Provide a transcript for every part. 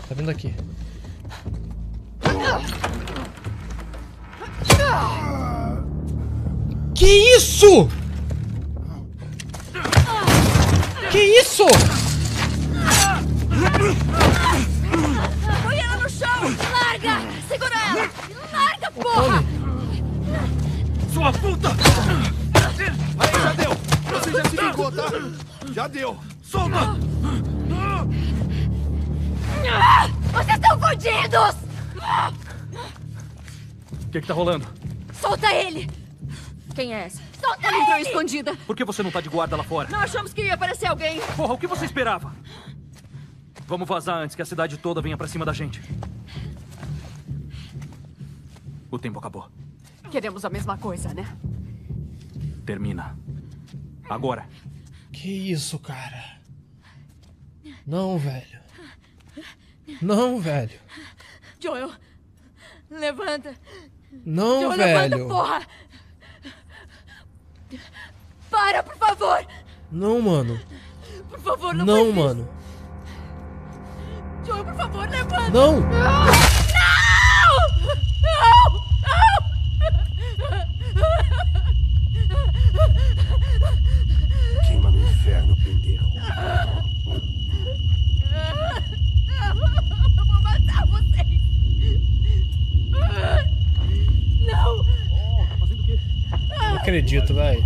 Tá vindo aqui. Que isso? Que isso? Põe ela no chão! Larga! Segura ela! Larga, porra! Sua puta! Aí, já deu! Você já se ligou, tá? Já deu! Solta! Vocês estão fodidos! O que tá rolando? Solta ele! Quem é essa? Solta Ela entrou ele! escondida. Por que você não tá de guarda lá fora? Não achamos que ia aparecer alguém. Porra, o que você esperava? Vamos vazar antes que a cidade toda venha pra cima da gente. O tempo acabou. Queremos a mesma coisa, né? Termina. Agora. Que isso, cara? Não, velho. Não, velho. Joel, levanta. Não, Joel, velho. levanta, porra. Para, por favor! Não, mano. Por favor, não Não, faz isso. mano. Joel, por favor, levanta. Não. Não! Queima no inferno, pendejo. Eu vou matar vocês. Não! Tá fazendo o quê? Não acredito, velho.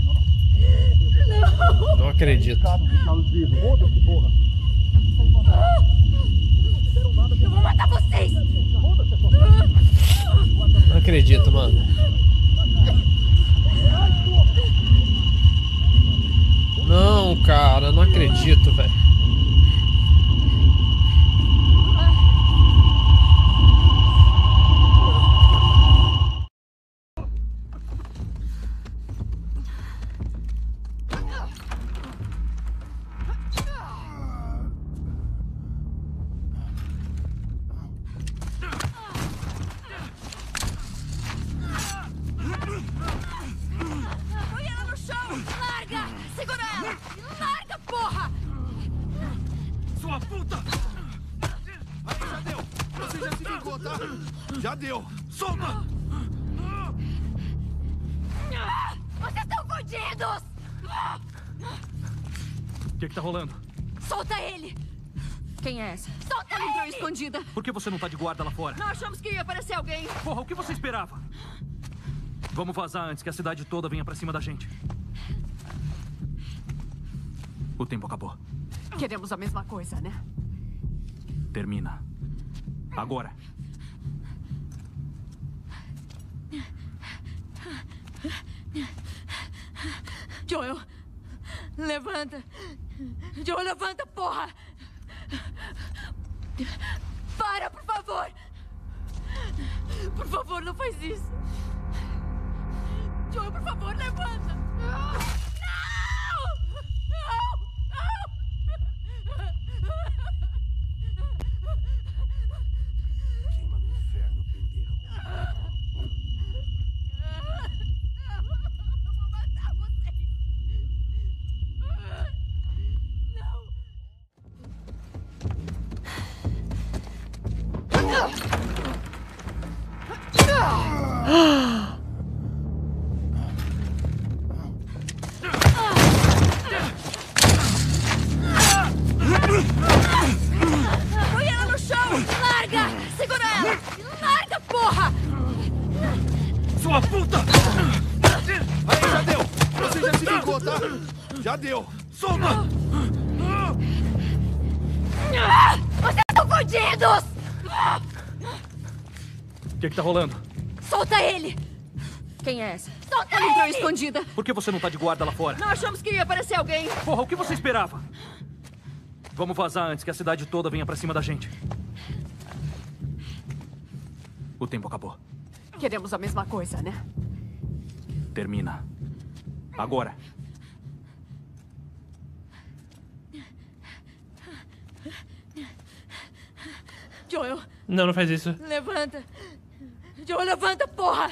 Não acredito. Foda-se, porra. Eu vou matar vocês! Não acredito, mano. Não, cara, não acredito, velho. Põe ela no chão! Larga! Segura ela! Larga, porra! Sua puta! Aí, já deu! Você já se ligou, tá? Já deu! Solta! Vocês estão fodidos! O que tá rolando? Solta ele! Quem é essa? Solta Ela entrou ele! escondida. Por que você não tá de guarda lá fora? Não achamos que ia aparecer alguém. Porra, o que você esperava? Vamos vazar antes que a cidade toda venha pra cima da gente. O tempo acabou. Queremos a mesma coisa, né? Termina. Agora. Joel, levanta. Joel, levanta, porra. Para, por favor! Por favor, não faz isso. Joel, por favor, levanta. Não! Queima no inferno, pendejo. Eu vou matar vocês. Põe ela no chão! Larga! Segura ela! Larga, porra! Sua puta! Aí, já deu! Você já se ligou, tá? Já deu! Solta! Vocês estão fodidos! O que tá rolando? Solta ele! Quem é essa? Solta Ela entrou ele! escondida. Por que você não tá de guarda lá fora? Não achamos que ia aparecer alguém. Porra, o que você esperava? Vamos vazar antes que a cidade toda venha pra cima da gente. O tempo acabou. Queremos a mesma coisa, né? Termina. Agora. Joel, Não, não faz isso. levanta. Joel, levanta, porra.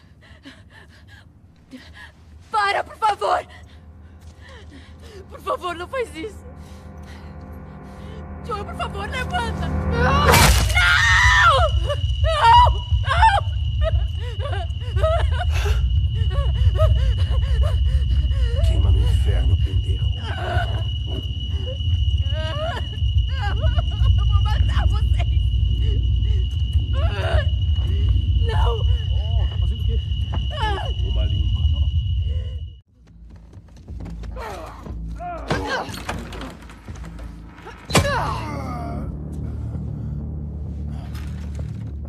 Para, por favor! Por favor, não faz isso. Joel, por favor, levanta. Não!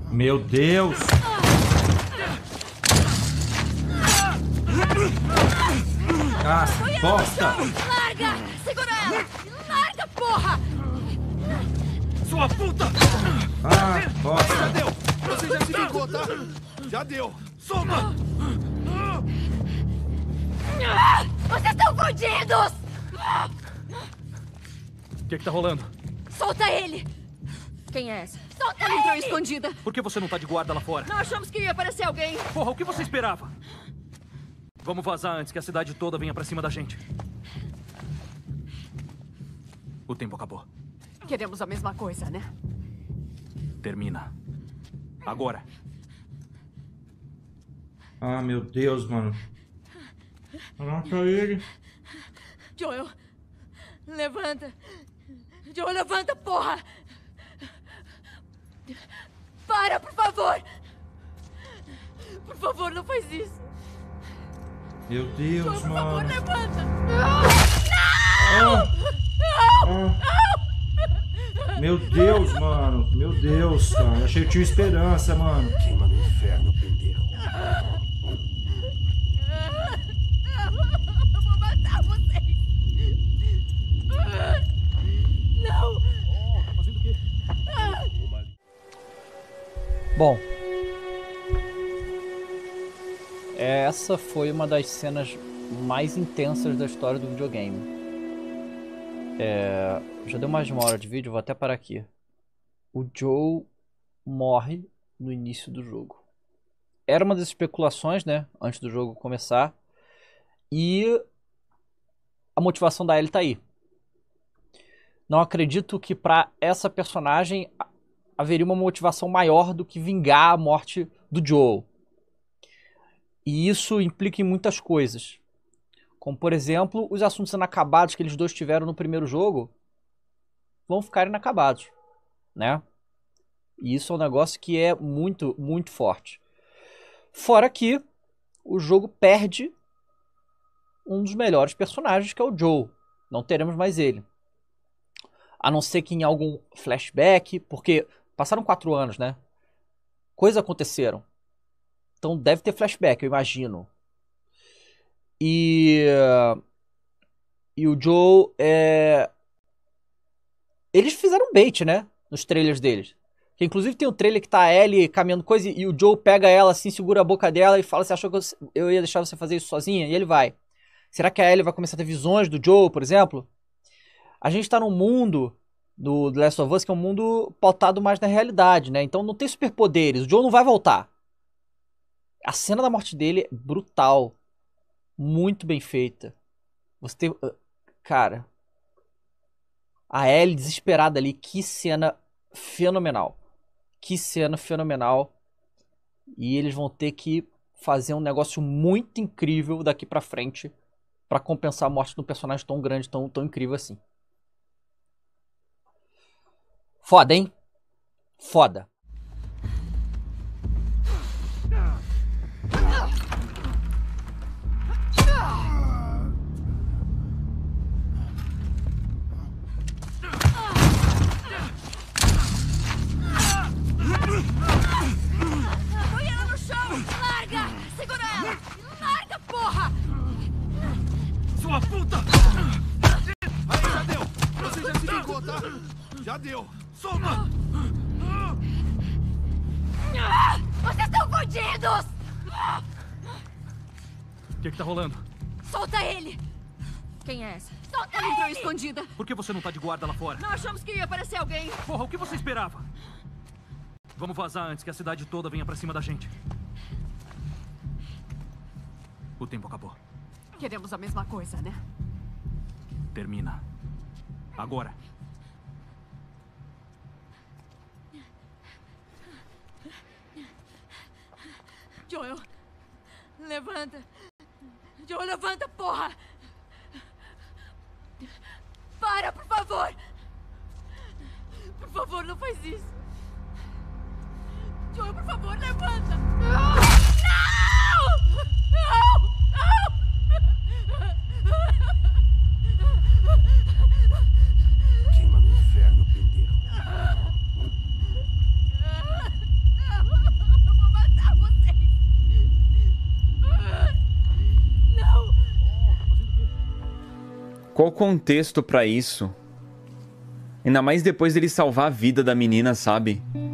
Meu Deus! Ah, bosta! Larga! Segura ela! Larga, porra! Sua puta! Ah, bosta! Já deu! Você já se vingou, tá? Já deu! Solta! Vocês estão fodidos! O que tá rolando? Solta ele! Quem é essa? Solta Ela entrou ele! escondida. Por que você não tá de guarda lá fora? Não achamos que ia aparecer alguém. Porra, o que você esperava? Vamos vazar antes que a cidade toda venha pra cima da gente. O tempo acabou. Queremos a mesma coisa, né? Termina. Agora. Ah, meu Deus, mano. Caraca, ele. Joel, levanta. Joel, levanta, porra! Para, por favor! Por favor, não faz isso. Meu Deus, Joel, por favor, mano. levanta. Meu Deus, mano. Meu Deus, cara. Achei que tinha esperança, mano. Queima no inferno, pendeiro. Eu vou matar vocês! Não! Tá fazendo o quê? Bom, essa foi uma das cenas mais intensas da história do videogame. Já deu mais de 1 hora de vídeo, vou até parar aqui. O Joe morre no início do jogo. Era uma das especulações, né, antes do jogo começar. E a motivação da Ellie tá aí. Não acredito que para essa personagem haveria uma motivação maior do que vingar a morte do Joel. E isso implica em muitas coisas. Como, por exemplo, os assuntos inacabados que eles dois tiveram no primeiro jogo vão ficar inacabados, né? E isso é um negócio que é muito, muito forte. Fora que o jogo perde um dos melhores personagens, que é o Joel. Não teremos mais ele. A não ser que em algum flashback, porque passaram 4 anos, né? Coisas aconteceram. Então deve ter flashback, eu imagino. E o Joe eles fizeram bait, né? Nos trailers deles. Que inclusive tem um trailer que tá a Ellie caminhando coisa e o Joe pega ela assim, segura a boca dela e fala: você achou que eu ia deixar você fazer isso sozinha? E ele vai. Será que a Ellie vai começar a ter visões do Joe, por exemplo? A gente tá num mundo do The Last of Us que é um mundo pautado mais na realidade, né? Então não tem superpoderes. O Joe não vai voltar. A cena da morte dele é brutal. Muito bem feita. Você tem... Cara... A Ellie desesperada ali. Que cena fenomenal. Que cena fenomenal. E eles vão ter que fazer um negócio muito incrível daqui pra frente pra compensar a morte de um personagem tão grande, tão incrível assim. Foda, hein? Foda. Põe ela no chão! Larga! Segura ela! Larga, porra! Sua puta! Aí, já deu! Você já se vingou, tá? Já deu! Solta! Vocês estão fodidos! O que tá rolando? Solta ele! Quem é essa? Solta Ela entrou ele! escondida. Por que você não tá de guarda lá fora? Não achamos que ia aparecer alguém. Porra, o que você esperava? Vamos vazar antes que a cidade toda venha pra cima da gente. O tempo acabou. Queremos a mesma coisa, né? Termina. Agora. Joel, levanta. Joel, levanta, porra! Para, por favor! Por favor, não faz isso. Joel, por favor, levanta. Não! Queima no inferno, pendeiro. Qual o contexto pra isso? Ainda mais depois dele salvar a vida da menina, sabe?